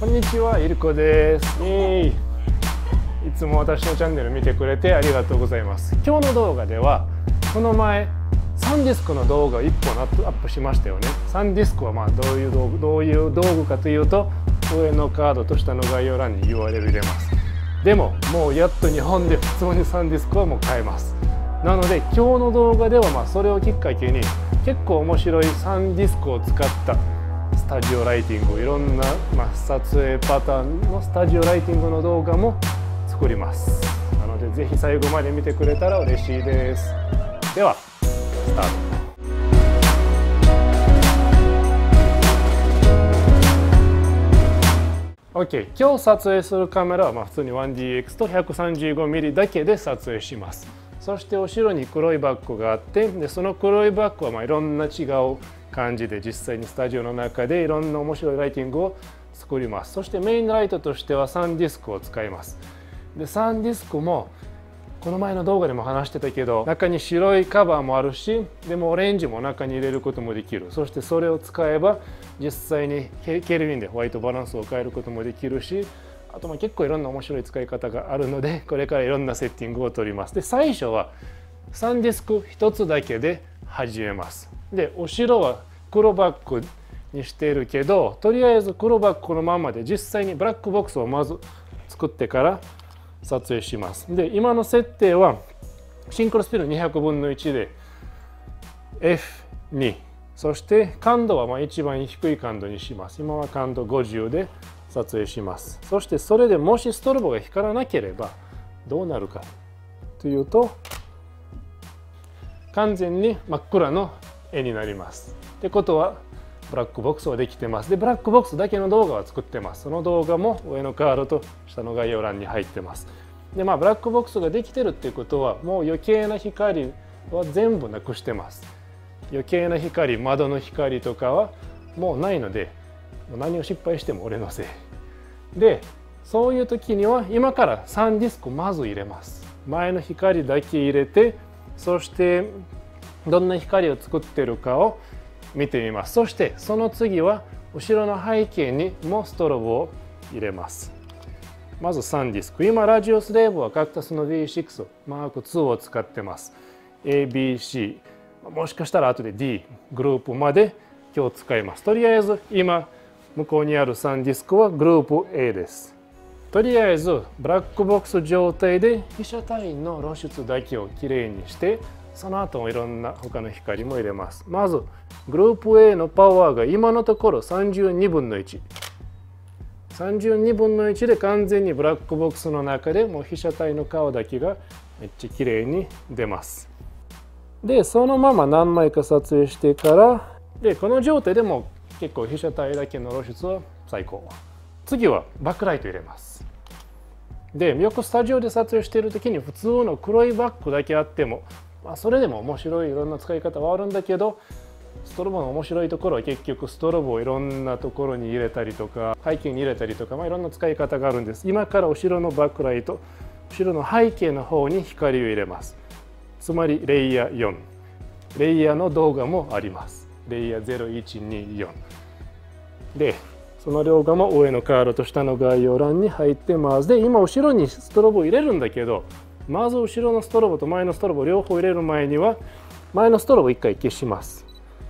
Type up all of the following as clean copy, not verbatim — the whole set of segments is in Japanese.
こんにちは、イルコです。いつも私のチャンネル見てくれてありがとうございます。今日の動画ではこの前サンディスクの動画を1本アップしましたよね。サンディスクはどういう道具かというと、上のカードと下の概要欄に URL 入れます。でももうやっと日本で普通にサンディスクはもう買えます。なので今日の動画ではそれをきっかけに結構面白いサンディスクを使ったスタジオライティング、いろんな、撮影パターンのスタジオライティングの動画も作ります。なのでぜひ最後まで見てくれたら嬉しいです。ではスタート。OK、今日撮影するカメラは普通に 1DX と 135mm だけで撮影します。そして後ろに黒いバッグがあって、でその黒いバッグはいろんな違う感じで実際にスタジオの中でいろんな面白いライティングを作ります。そしてメインライトとしてはサンディスクを使います。でサンディスクもこの前の動画でも話してたけど、中に白いカバーもあるし、でもオレンジも中に入れることもできる。そしてそれを使えば実際にケルビンでホワイトバランスを変えることもできるし、あと結構いろんな面白い使い方があるので、これからいろんなセッティングを取ります。で最初はサンディスク1つだけで始めます。で後ろは黒バッグにしているけど、とりあえず黒バッグのままで実際にブラックボックスをまず作ってから撮影します。で今の設定はシンクロスピード200分の1で F2、そして感度は一番低い感度にします。今は感度50で撮影します。そしてそれでもしストロボが光らなければどうなるかというと、完全に真っ暗の絵になります。ってことはブラックボックスはできてます。でブラックボックスだけの動画は作ってます。その動画も上のカードと下の概要欄に入ってます。でブラックボックスができてるっていうことは、もう余計な光は全部なくしてます。余計な光、窓の光とかはもうないので、何を失敗しても俺のせいで、そういう時には今からサンディスクまず入れます。前の光だけ入れて、そしてどんな光を作ってるかを見てみます。そしてその次は後ろの背景にもストロボを入れます。まずサンディスク、今ラジオスレーブはカクタスの V6 マーク2を使ってます。 ABC、 もしかしたら後で D グループまで今日使います。とりあえず今向こうにあるサンディスクはグループ A です。とりあえずブラックボックス状態で被写体の露出だけをきれいにして、その後もいろんな他の光も入れます。まずグループ A のパワーが今のところ32分の1。32分の1で完全にブラックボックスの中でもう被写体の顔だけがめっちゃきれいに出ます。でそのまま何枚か撮影してから、でこの状態でも結構被写体だけの露出は最高。次はバックライト入れます。でよくスタジオで撮影している時に普通の黒いバッグだけあっても、それでも面白いいろんな使い方はあるんだけど、ストロボの面白いところは結局ストロボをいろんなところに入れたりとか背景に入れたりとか、いろんな使い方があるんです。今から後ろのバックライト、後ろの背景の方に光を入れます。つまりレイヤー4、レイヤーの動画もあります。レイヤー0124で、その動画も上のカードと下の概要欄に入ってます。で今後ろにストロボを入れるんだけど、まず後ろのストロボと前のストロボ両方入れる前には前のストロボ1回消します。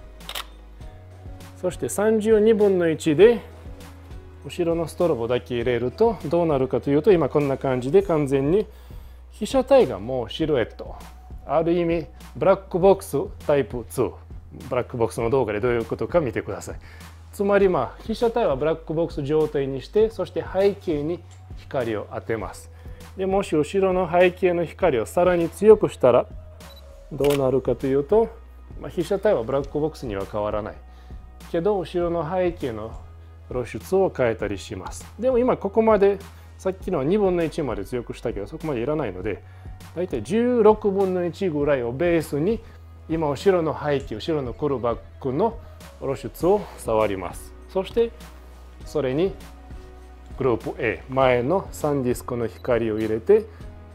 そして32分の1で後ろのストロボだけ入れるとどうなるかというと、今こんな感じで完全に被写体がもうシルエット、ある意味ブラックボックスタイプ2、ブラックボックスの動画でどういうことか見てください。つまり被写体はブラックボックス状態にして、そして背景に光を当てます。でもし後ろの背景の光をさらに強くしたらどうなるかというと、被写体はブラックボックスには変わらないけど、後ろの背景の露出を変えたりします。でも今ここまでさっきの2分の1まで強くしたけど、そこまでいらないので、だいたい16分の1ぐらいをベースに今後ろの背景、後ろの黒バッグの露出を触ります。そしてそれにグループ A、 前のサンディスクの光を入れて、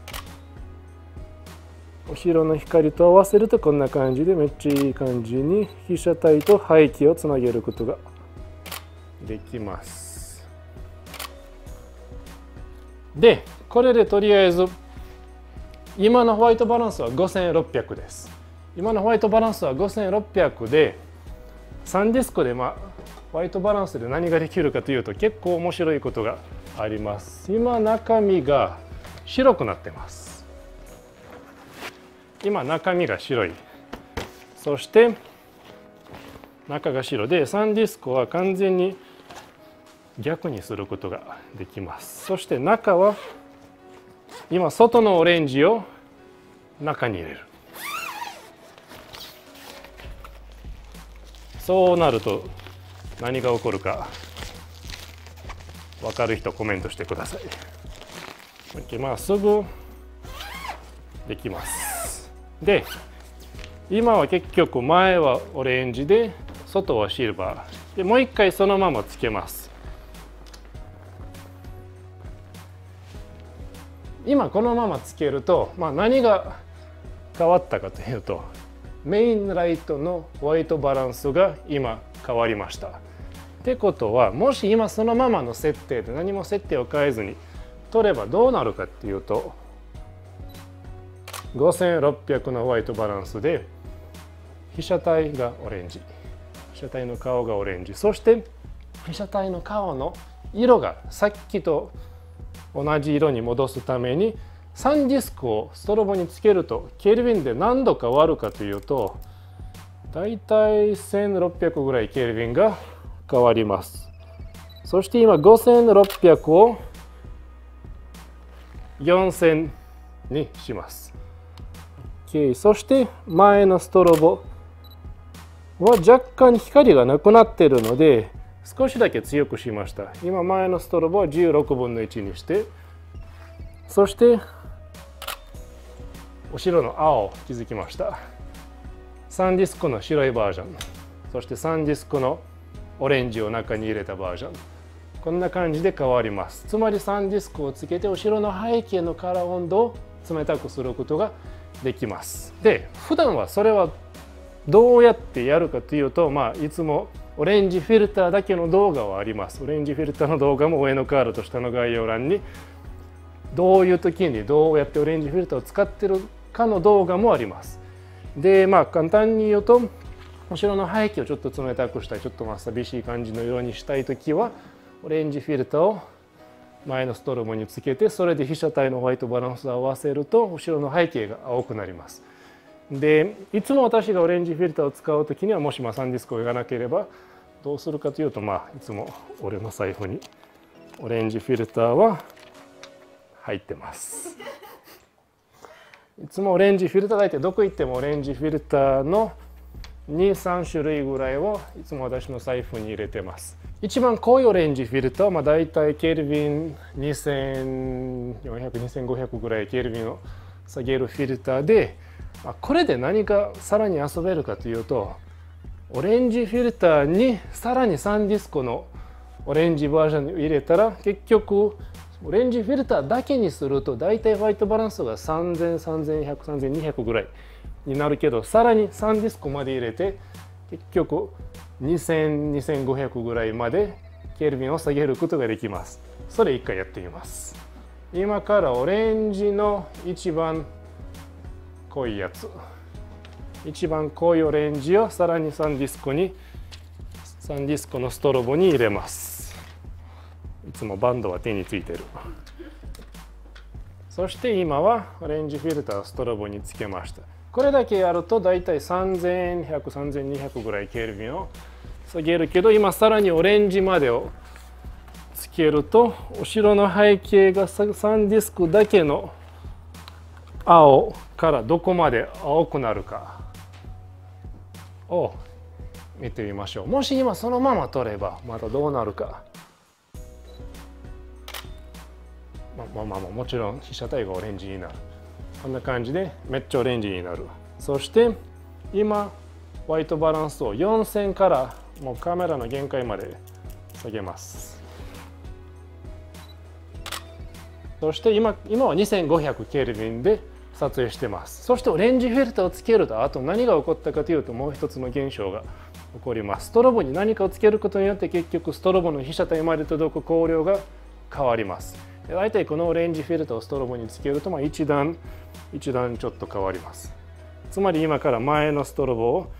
後ろの光と合わせるとこんな感じでめっちゃいい感じに被写体と背景をつなげることができます。 でこれでとりあえず今のホワイトバランスは5600です。今のホワイトバランスは5600で3ディスクでホワイトバランスで何ができるかというと結構面白いことがあります。今中身が白くなってます。今中身が白い。そして中が白で3ディスクは完全に逆にすることができます。そして中は今外のオレンジを中に入れる。そうなると何が起こるか分かる人コメントしてください。すぐできます。で今は結局前はオレンジで外はシルバーでもう一回そのままつけます。今このままつけると、何が変わったかというとメインライトのホワイトバランスが今変わりました。ってことはもし今そのままの設定で何も設定を変えずに取ればどうなるかっていうと5600のホワイトバランスで被写体がオレンジ、被写体の顔がオレンジ、そして被写体の顔の色がさっきと同じ色に戻すために3ディスクをストロボにつけるとケルビンで何度変わるかというとだいたい1600ぐらいケルビンが変わります。そして今5600を4000にします。OK、そして前のストロボは若干光がなくなっているので少しだけ強くしました。今前のストロボは16分の1にしてそして後ろの青気づきました。3ディスクの白いバージョンそして3ディスクのオレンジを中に入れたバージョンこんな感じで変わります。つまり3ディスクをつけて後ろの背景のカラー温度を冷たくすることができます。で普段はそれはどうやってやるかというといつもオレンジフィルターだけの動画はあります。オレンジフィルターの動画も上のカードと下の概要欄にどういう時にどうやってオレンジフィルターを使ってるかの動画もあります。で簡単に言うと後ろの背景をちょっと冷たくしたいちょっと寂しい感じの色にしたい時はオレンジフィルターを前のストロボにつけてそれで被写体のホワイトバランスを合わせると後ろの背景が青くなります。でいつも私がオレンジフィルターを使う時にはもしサンディスクを描かなければどうするかというといつも俺の財布にオレンジフィルターは入ってます。いつもオレンジフィルター大体どこ行ってもオレンジフィルターの2、3種類ぐらいをいつも私の財布に入れてます。一番濃いオレンジフィルターは大体ケルビン2400、2500ぐらいケルビンを下げるフィルターでこれで何かさらに遊べるかというとオレンジフィルターにさらに3ディスクのオレンジバージョンを入れたら結局オレンジフィルターだけにすると大体ホワイトバランスが3000、3100、3200ぐらいになるけどさらに3ディスクまで入れて結局2000、2500ぐらいまでケルビンを下げることができます。それ一回やってみます。今からオレンジの一番濃いやつ一番濃いオレンジをさらに3ディスクのストロボに入れます。いつもバンドは手についてる。そして今はオレンジフィルターをストロボにつけました。これだけやるとだいたい3100、3200ぐらいケルビンを下げるけど今さらにオレンジまでをつけると後ろの背景が3ディスクだけの青からどこまで青くなるかを見てみましょう。もし今そのまま撮ればまたどうなるか。もちろん被写体がオレンジになる。こんな感じでめっちゃオレンジになる。そして今ホワイトバランスを4000からもうカメラの限界まで下げます。そして今は2500ケルビンで撮影してます。そしてオレンジフィルターをつけるとあと何が起こったかというともう一つの現象が起こります。ストロボに何かをつけることによって結局ストロボの被写体まで届く光量が変わります。 大体このオレンジフィルターをストロボにつけると1段ちょっと変わります。つまり今から前のストロボを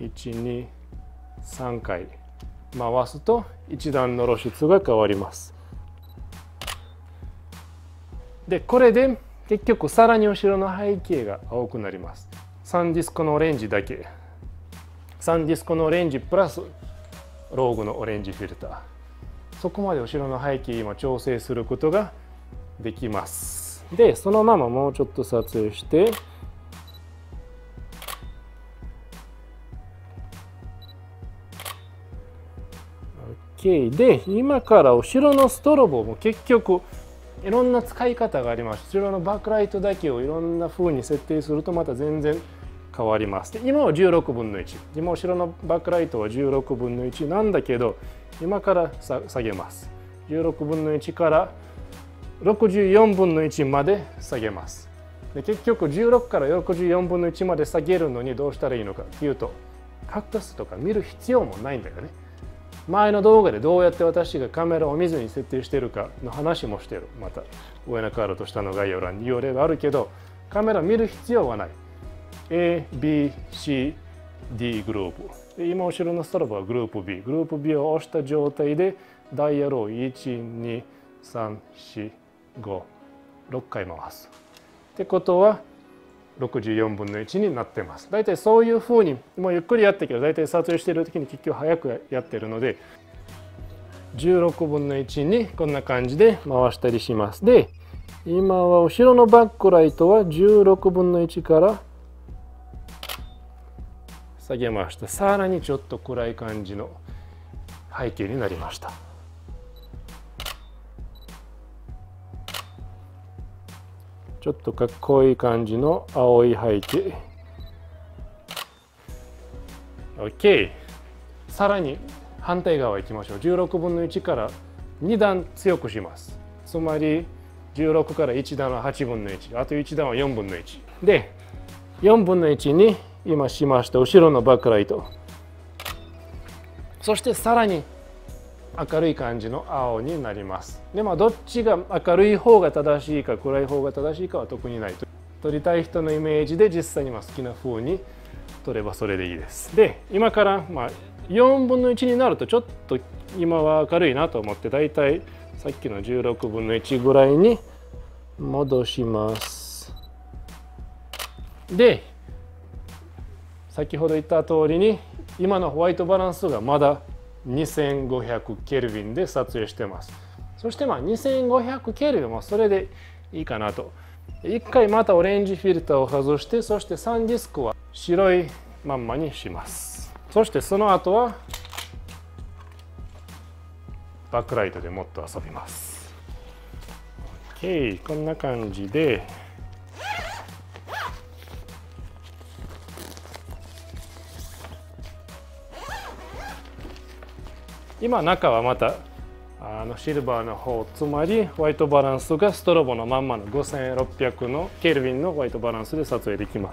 1、2、3回回すと1段の露出が変わります。でこれで結局さらに後ろの背景が青くなります。サンディスコのオレンジだけ、サンディスコのオレンジプラスローグのオレンジフィルター、そこまで後ろの背景今調整することができます。でそのままもうちょっと撮影して、OK で今から後ろのストロボも結局いろんな使い方があります。後ろのバックライトだけをいろんな風に設定するとまた全然変わります。で今は16分の1、今後ろのバックライトは16分の1なんだけど、今から下げます。16分の1から64分の1まで下げます。で結局16から64分の1まで下げるのにどうしたらいいのかというと、カクタスとか見る必要もないんだよね。前の動画でどうやって私がカメラを見ずに設定しているかの話もしてる。また上のカードと下の概要欄に URL があるけど、カメラ見る必要はない。A、B、C、D グループ。で今後ろのストロボはグループ B。グループ B を押した状態でダイヤルを1、2、3、4、5、6回回す。ってことは64分の1になってます。だいたいそういうふうにもうゆっくりやったけど、だいたい撮影している時に結局早くやってるので16分の1にこんな感じで回したりします。で今は後ろのバックライトは16分の1から下げました。さらにちょっと暗い感じの背景になりました。ちょっとかっこいい感じの青い背景。OK。さらに反対側行きましょう。16分の1から2段強くします。つまり16から1段は8分の1、あと1段は4分の1。で、4分の1に今しました後ろのバックライト。そしてさらに明るい感じの青になります。でどっちが明るい方が正しいか暗い方が正しいかは特にないと。撮りたい人のイメージで実際に好きな風に撮ればそれでいいです。で今から4分の1になるとちょっと今は明るいなと思って、だいたいさっきの16分の1ぐらいに戻します。で先ほど言った通りに今のホワイトバランスがまだ2500ケルビンで撮影してます。そして2500ケルビンもそれでいいかなと。一回またオレンジフィルターを外して、そしてサンディスクは白いまんまにします。そしてその後はバックライトでもっと遊びます。OK、こんな感じで今中はまたシルバーの方、つまりホワイトバランスがストロボのまんまの5600のケルビンのホワイトバランスで撮影できます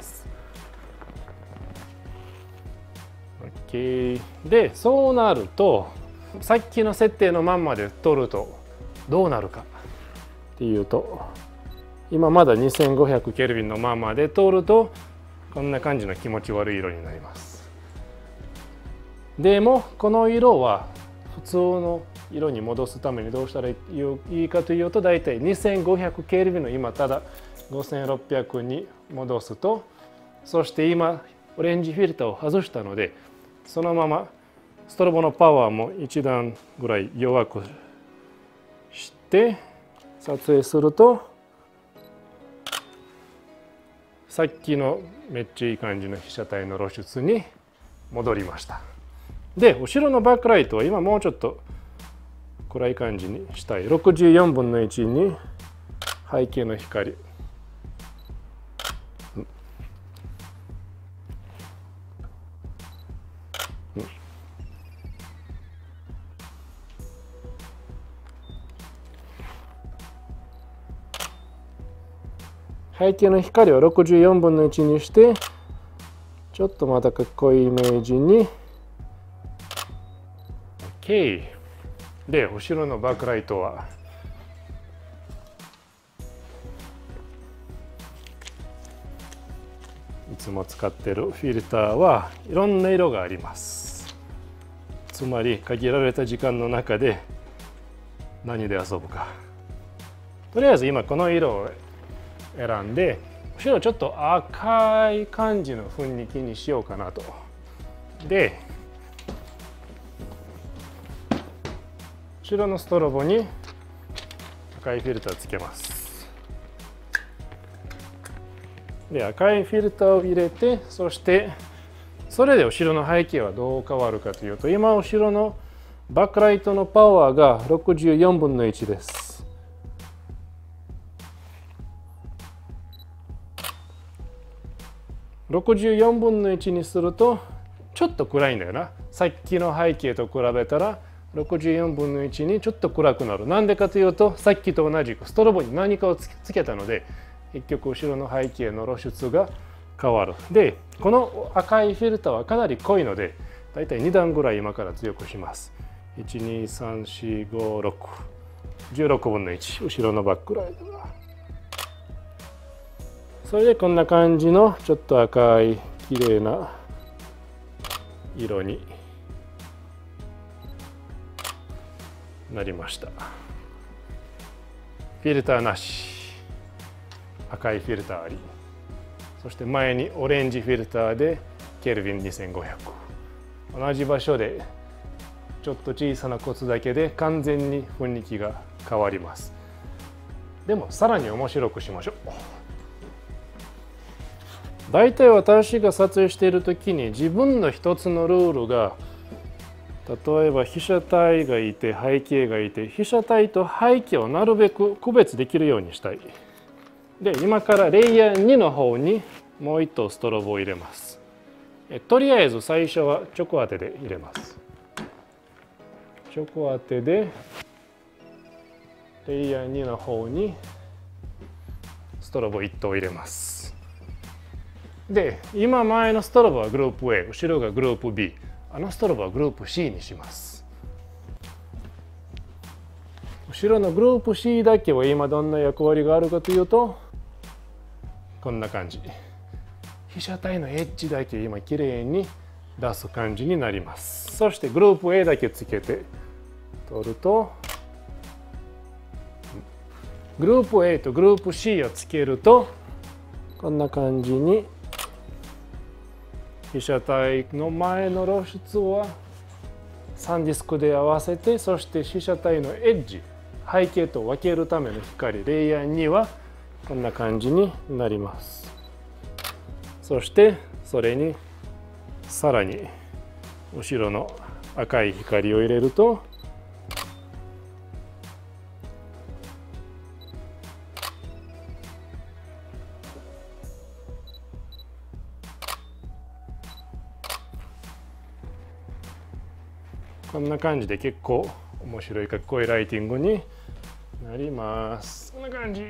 。OK、でそうなるとさっきの設定のまんまで撮るとどうなるかっていうと、今まだ2500ケルビンのままで撮るとこんな感じの気持ち悪い色になります。でもこの色は普通の色に戻すためにどうしたらいいかというと、だいたい2500ケルビンの今ただ5600に戻すと、そして今オレンジフィルターを外したのでそのままストロボのパワーも1段ぐらい弱くして撮影すると、さっきのめっちゃいい感じの被写体の露出に戻りました。で後ろのバックライトは今もうちょっと暗い感じにしたい。64分の1に背景の光、背景の光を64分の1にして、ちょっとまたかっこいいイメージに。OK。で後ろのバックライトはいつも使ってるフィルターはいろんな色があります。つまり限られた時間の中で何で遊ぶか。とりあえず今この色を選んで、後ろちょっと赤い感じの雰囲気にしようかなと。で、後ろのストロボに赤いフィルターをつけます。で、赤いフィルターを入れて、そしてそれで後ろの背景はどう変わるかというと、今後ろのバックライトのパワーが64分の1です。64分の1にするとちょっと暗いんだよな。さっきの背景と比べたら64分の1にちょっと暗くなる。なんでかというと、さっきと同じくストロボに何かをつけたので、結局後ろの背景の露出が変わる。で、この赤いフィルターはかなり濃いので、だいたい2段ぐらい今から強くします。12345 616分の1、後ろのバックライトが。それでこんな感じのちょっと赤い綺麗な色になりました。フィルターなし、赤いフィルターあり、そして前にオレンジフィルターでケルビン2500。同じ場所でちょっと小さなコツだけで完全に雰囲気が変わります。でもさらに面白くしましょう。だいたい私が撮影している時に自分の一つのルールが、例えば被写体がいて背景がいて、被写体と背景をなるべく区別できるようにしたい。で、今からレイヤー2の方にもう一頭ストロボを入れます。とりあえず最初はチョコ当てで入れます。チョコ当てでレイヤー2の方にストロボ1頭入れます。で、今前のストロボはグループ A、後ろがグループ B、あのストロボはグループ C にします。後ろのグループ C だけは今どんな役割があるかというと、こんな感じ。被写体のエッジだけ今きれいに出す感じになります。そしてグループ A だけつけて取ると、グループ A とグループ C をつけるとこんな感じに被写体の前の露出はサンディスクで合わせて、そして被写体のエッジ、背景と分けるための光、レイヤー2はこんな感じになります。そしてそれにさらに後ろの赤い光を入れると、こんな感じで結構面白いかっこいいライティングになります。こんな感じ。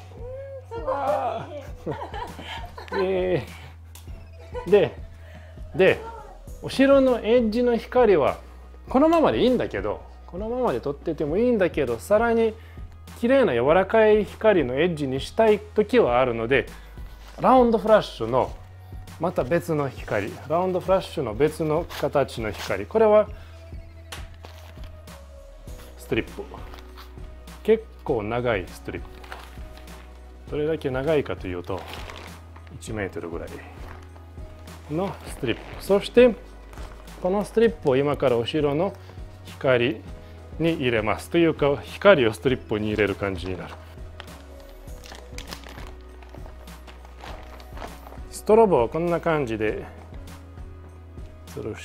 で、後ろのエッジの光はこのままでいいんだけど、このままで撮っててもいいんだけど、さらに綺麗な柔らかい光のエッジにしたい時はあるので、ラウンドフラッシュのまた別の光、ラウンドフラッシュの別の形の光、これはストリップ、結構長いストリップ。どれだけ長いかというと1メートルぐらいのストリップ。そしてこのストリップを今から後ろの光に入れます。というか光をストリップに入れる感じになる。ストロボをこんな感じで吊るして、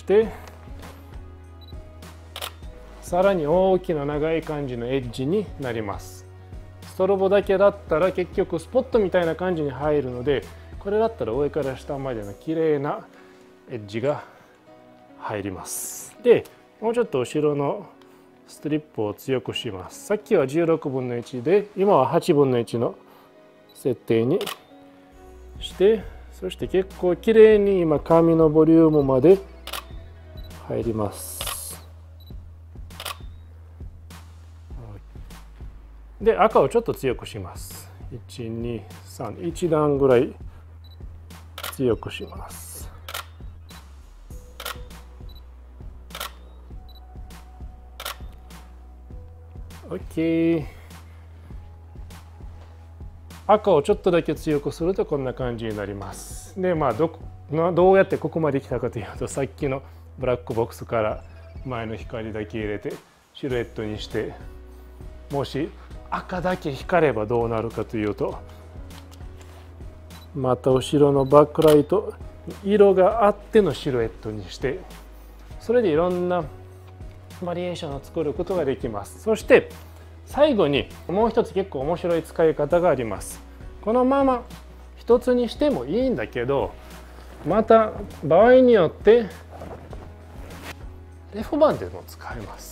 さらに大きな長い感じのエッジになります。ストロボだけだったら結局スポットみたいな感じに入るので、これだったら上から下までの綺麗なエッジが入ります。で、もうちょっと後ろのストリップを強くします。さっきは16分の1で、今は8分の1の設定にして、そして結構綺麗に今紙のボリュームまで入ります。で、赤をちょっと強くします。1、2、3、1段ぐらい強くします。OK。赤をちょっとだけ強くするとこんな感じになります。でどうやってここまで来たかというと、さっきのブラックボックスから前の光だけ入れてシルエットにして、もし赤だけ光ればどうなるかというと、また後ろのバックライト色があってのシルエットにして、それでいろんなバリエーションを作ることができます。そして最後にもう一つ結構面白い使い方があります。このまま一つにしてもいいんだけど、また場合によってレフ板でも使えます。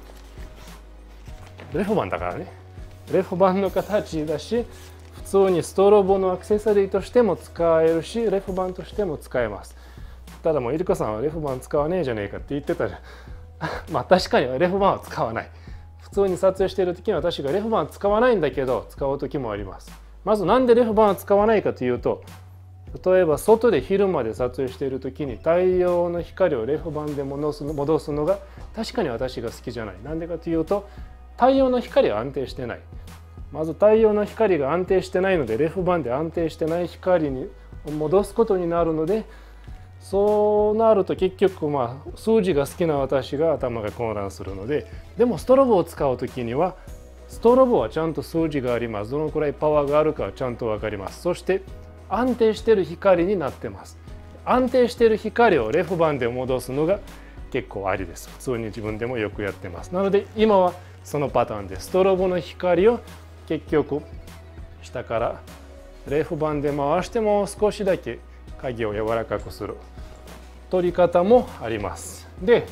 レフ板だからね。レフ板の形だし、普通にストロボのアクセサリーとしても使えるし、レフ板としても使えます。ただもうイルカさんはレフ板使わねえじゃねえかって言ってたじゃん。まあ確かにレフ板は使わない。普通に撮影している時には私がレフ板は使わないんだけど、使う時もあります。まずなんでレフ板は使わないかというと、例えば外で昼間で撮影している時に太陽の光をレフ板で戻すのが確かに私が好きじゃない。なんでかというと、太陽の光は安定してない。まず太陽の光が安定してないので、レフ板で安定してない光に戻すことになるので、そうなると結局数字が好きな私が頭が混乱するので、でもストロボを使う時にはストロボはちゃんと数字があります。どのくらいパワーがあるかはちゃんと分かります。そして安定している光になってます。安定している光をレフ板で戻すのが結構ありです。普通に自分でもよくやってます。なので今はそのパターンでストロボの光を結局下からレフ板で回してもう少しだけ影を柔らかくする取り方もあります。で、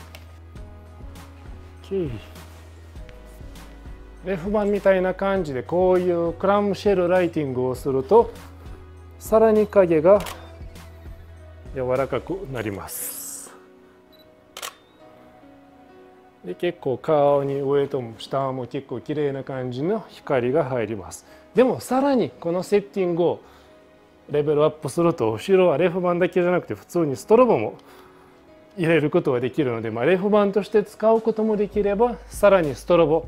レフ板みたいな感じでこういうクラムシェルライティングをすると、さらに影が柔らかくなります。で、結構顔に上とも下も結構綺麗な感じの光が入ります。でもさらにこのセッティングをレベルアップすると、後ろはレフ板だけじゃなくて普通にストロボも入れることができるので、レフ板として使うこともできれば、さらにストロボ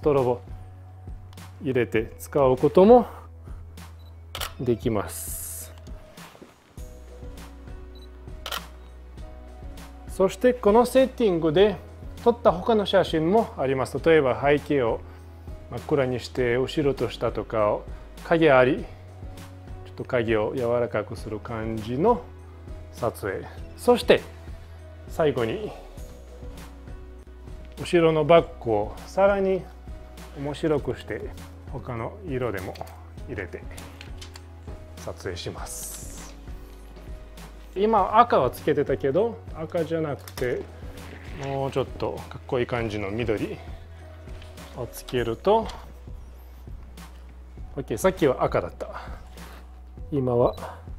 入れて使うこともできます。そしてこのセッティングで撮った他の写真もあります。例えば背景を真っ暗にして後ろと下とかを影あり、ちょっと影を柔らかくする感じの撮影。そして最後に後ろのバッグをさらに面白くして他の色でも入れて撮影します。今赤はつけてたけど、赤じゃなくてもうちょっとかっこいい感じの緑をつけると OK。 さっきは赤だった。今は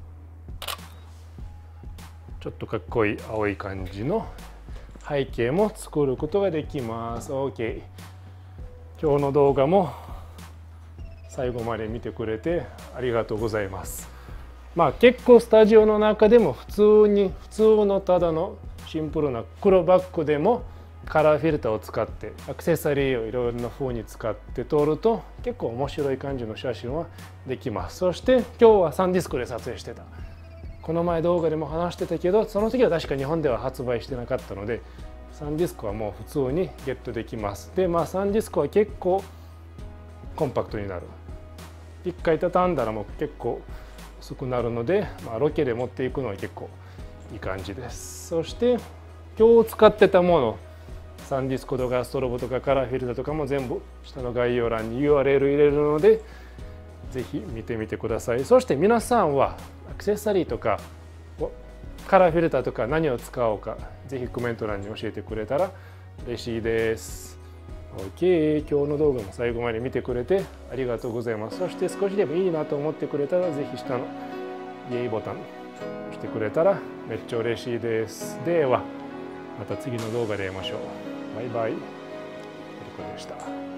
ちょっとかっこいい青い感じの背景も作ることができます。 OK。 今日の動画も最後まで見てくれてありがとうございます。結構スタジオの中でも普通のただのシンプルな黒バッグでもカラーフィルターを使ってアクセサリーをいろいろな風に使って撮ると結構面白い感じの写真はできます。そして今日はサンディスクで撮影してた。この前動画でも話してたけど、その時は確か日本では発売してなかったので、サンディスクはもう普通にゲットできます。で、サンディスクは結構コンパクトになる。一回畳んだらもう結構薄くなるので、ロケで持っていくのは結構いい感じです。そして今日使ってたもの、サンディスクとかストロボとかカラーフィルターとかも全部下の概要欄に URL 入れるので、ぜひ見てみてください。そして皆さんはアクセサリーとかカラーフィルターとか何を使おうか、ぜひコメント欄に教えてくれたら嬉しいです。OK。 今日の動画も最後まで見てくれてありがとうございます。そして少しでもいいなと思ってくれたら、ぜひ下のイエイボタン押してくれたらめっちゃ嬉しいです。ではまた次の動画で会いましょう。バイバイ。エリコでした。